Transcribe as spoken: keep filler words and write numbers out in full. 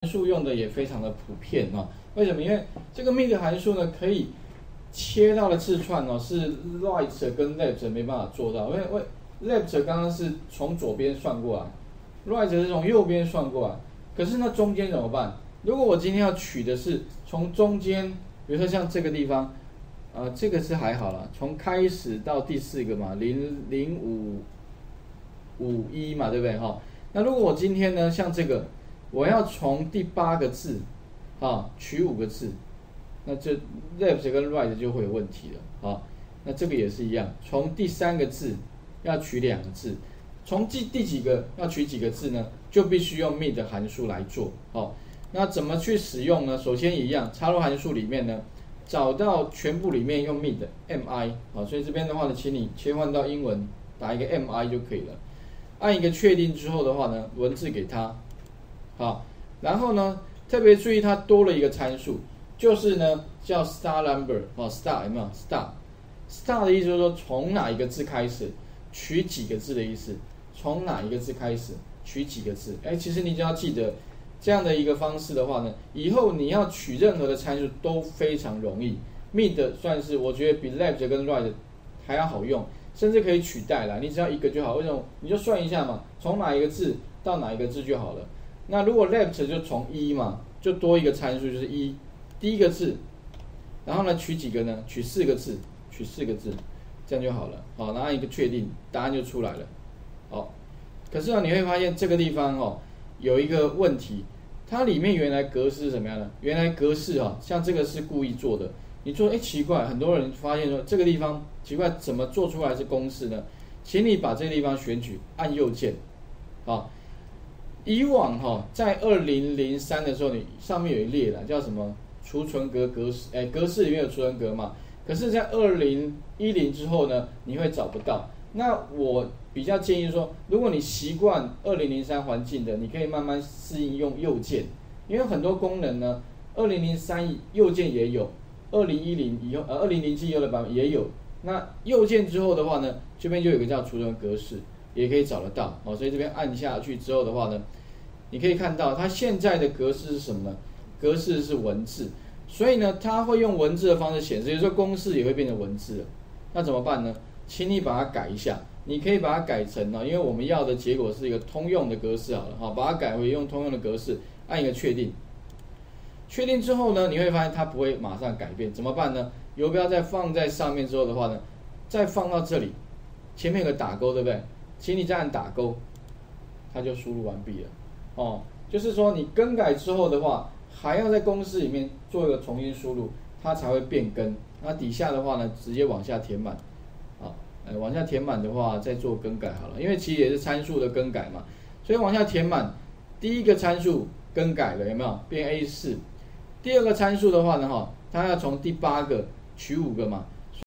数用的也非常的普遍哦。为什么？因为这个 mid 函数呢，可以切到的字串哦，是 right 跟 left 没办法做到，因为为 left 刚刚是从左边算过来 ，right 是从右边算过来。可是那中间怎么办？如果我今天要取的是从中间，比如说像这个地方，呃，这个是还好啦，从开始到第四个嘛，零零五五一嘛，对不对哈？那如果我今天呢，像这个，我要从第八个字，啊，取五个字，那这 left 跟 right 就会有问题了啊。那这个也是一样，从第三个字要取两个字，从第第几个要取几个字呢？就必须用 mid 函数来做。好，那怎么去使用呢？首先一样，插入函数里面呢，找到全部里面用 mid mi。好，所以这边的话呢，请你切换到英文，打一个 mi 就可以了。按一个确定之后的话呢，文字给它。好，然后呢，特别注意它多了一个参数，就是呢叫 star number。哦 ，star 有没有 star？star 的意思就是说从哪一个字开始取几个字的意思，从哪一个字开始取几个字。哎，其实你只要记得这样的一个方式的话呢，以后你要取任何的参数都非常容易。mid 算是我觉得比 left 跟 right 还要好用，甚至可以取代啦。你只要一个就好，为什么？你就算一下嘛，从哪一个字到哪一个字就好了。那如果 left 就从一嘛，就多一个参数就是一，第一个字，然后呢取几个呢？取四个字，取四个字，这样就好了。好，然后按一个确定，答案就出来了。好，可是呢你会发现这个地方哦有一个问题，它里面原来格式是什么样的？原来格式哈、哦，像这个是故意做的。你说哎奇怪，很多人发现说这个地方奇怪，怎么做出来是公式呢？请你把这个地方选取，按右键，好。以往哈、哦，在二零零三的时候，你上面有一列啦，叫什么储存格格式？哎，格式里面有储存格嘛？可是，在二零一零之后呢，你会找不到。那我比较建议说，如果你习惯二零零三环境的，你可以慢慢适应用右键，因为很多功能呢，二零零三右键也有，二零一零以后呃二零零七以后的版本也有。那右键之后的话呢，这边就有一个叫储存格式，也可以找得到。哦，所以这边按下去之后的话呢，你可以看到它现在的格式是什么呢？格式是文字，所以呢，它会用文字的方式显示，有时候公式也会变成文字了。那怎么办呢？请你把它改一下，你可以把它改成呢，因为我们要的结果是一个通用的格式好了，好，把它改回用通用的格式，按一个确定。确定之后呢，你会发现它不会马上改变，怎么办呢？游标再放在上面之后的话呢，再放到这里，前面有个打勾，对不对？请你再按打勾，它就输入完毕了。哦，就是说你更改之后的话，还要在公式里面做一个重新输入，它才会变更。那底下的话呢，直接往下填满，啊，呃，往下填满的话再做更改好了，因为其实也是参数的更改嘛，所以往下填满，第一个参数更改了，有没有变 A 四？第二个参数的话呢，哈，它要从第八个取五个嘛，